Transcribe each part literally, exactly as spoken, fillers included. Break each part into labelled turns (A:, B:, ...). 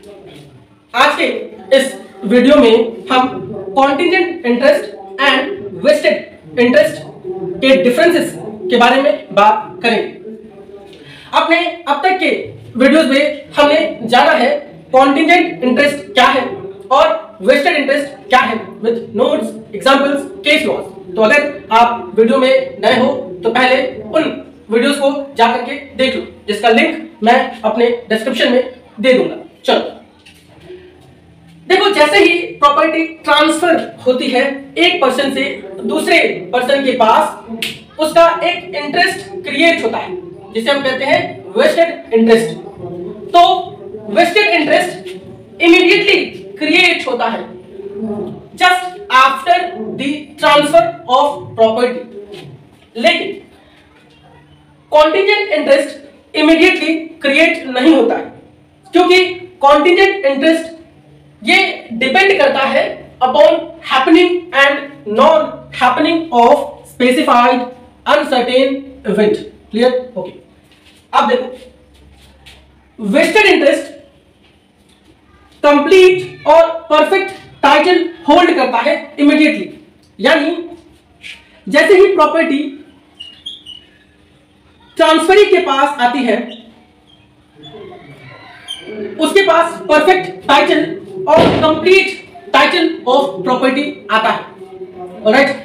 A: आज के इस वीडियो में हम contingent interest and vested interest के डिफरेंसेस के बारे में बात करेंगे। अपने अब तक के वीडियोस में हमने जाना है कॉन्टिजेंट इंटरेस्ट क्या है और वेस्टेड इंटरेस्ट क्या है with notes, examples, case laws. तो अगर आप वीडियो में नए हो तो पहले उन वीडियोस को जाकर के देख लो, जिसका लिंक मैं अपने डिस्क्रिप्शन में दे दूंगा। चलो देखो, जैसे ही प्रॉपर्टी ट्रांसफर होती है एक पर्सन से दूसरे पर्सन के पास, उसका एक इंटरेस्ट क्रिएट होता है जिसे हम कहते हैं वेस्टेड इंटरेस्ट। तो वेस्टेड इंटरेस्ट इमीडिएटली क्रिएट होता है just after the transfer of property, लेकिन कॉन्टिजेंट इंटरेस्ट इमीडिएटली क्रिएट नहीं होता है, क्योंकि कॉन्टिजेंट इंटरेस्ट ये डिपेंड करता है upon happening and non happening of specified uncertain event. Clear? Okay. अब देखो, वेस्टेड इंटरेस्ट कंप्लीट और परफेक्ट टाइटल होल्ड करता है इमीडिएटली, यानी जैसे ही प्रॉपर्टी ट्रांसफरी के पास आती है उसके पास परफेक्ट टाइटल और कंप्लीट टाइटल ऑफ प्रॉपर्टी आता है। ऑलराइट,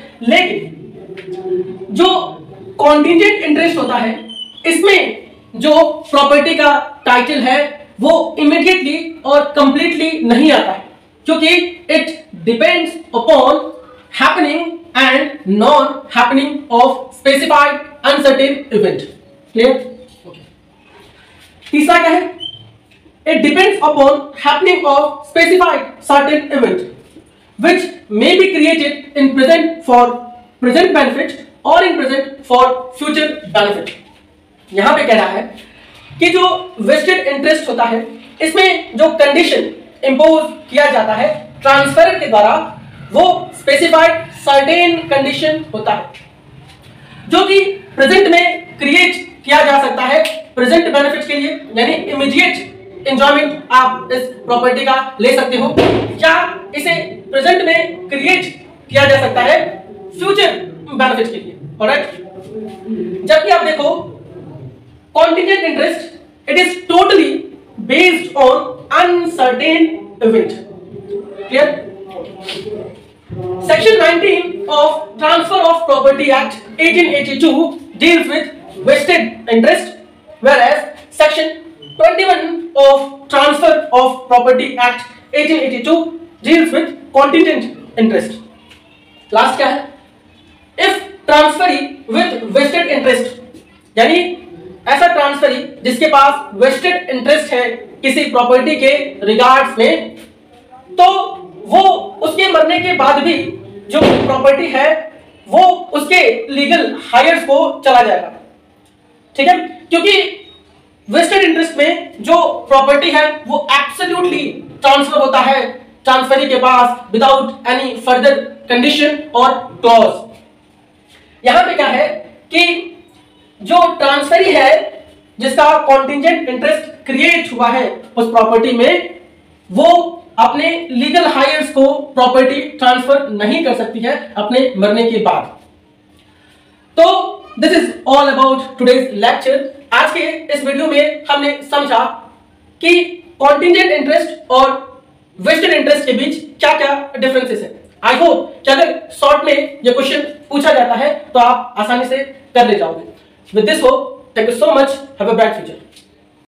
A: लेकिन जो कॉन्टिजेंट इंटरेस्ट होता है इसमें जो प्रॉपर्टी का टाइटल है वो इमीडिएटली और कंप्लीटली नहीं आता है, क्योंकि it depends upon happening and non happening of specified uncertain event. Clear? Okay. तीसरा क्या है? It depends upon happening of specified certain event, which may be created in present for present benefit or in present for future benefit. यहाँ पे कह रहा है कि जो vested interest होता है इसमें जो कंडीशन इम्पोज किया जाता है ट्रांसफर के द्वारा, वो स्पेसिफाइड सर्टेन कंडीशन होता है जो कि प्रेजेंट में क्रिएट किया जा सकता है प्रेजेंट बेनिफिट के लिए, यानी इमीडिएट एंजॉयमेंट आप इस प्रॉपर्टी का ले सकते हो, या इसे प्रेजेंट में क्रिएट किया जा सकता है फ्यूचर बेनिफिट के लिए। ऑलराइट, जबकि आप देखो contingent interest it is totally based on uncertain event. Clear? Section nineteen of transfer of property act eighteen eighty two deals with vested interest, whereas section twenty-one of Transfer of Property Act eighteen eighty-two deals with contingent interest. Last क्या है? If transferee with vested interest, यानी ऐसा transferee जिसके पास vested interest है किसी property के regards में, तो वो उसके मरने के बाद भी जो प्रॉपर्टी है वो उसके लीगल हायर्स को चला जाएगा। ठीक है? क्योंकि वेस्टेड इंटरेस्ट में जो प्रॉपर्टी है वो एब्सोल्युटली ट्रांसफर होता है ट्रांसफरी के पास विदाउट एनी फर्दर कंडीशन और क्लॉज। यहां पे क्या है कि जो ट्रांसफरी है जिसका कॉन्टिजेंट इंटरेस्ट क्रिएट हुआ है उस प्रॉपर्टी में, वो अपने लीगल हायर्स को प्रॉपर्टी ट्रांसफर नहीं कर सकती है अपने मरने के बाद। तो this is all about today's lecture. आज के इस वीडियो में हमने समझा कि कॉन्टिजेंट इंटरेस्ट और वेस्टेड इंटरेस्ट के बीच क्या क्या डिफरेंसेस है। आई होप कि अगर शॉर्ट में ये क्वेश्चन पूछा जाता है तो आप आसानी से कर ले जाओगे। With this hope, thank you so much, have a bright future.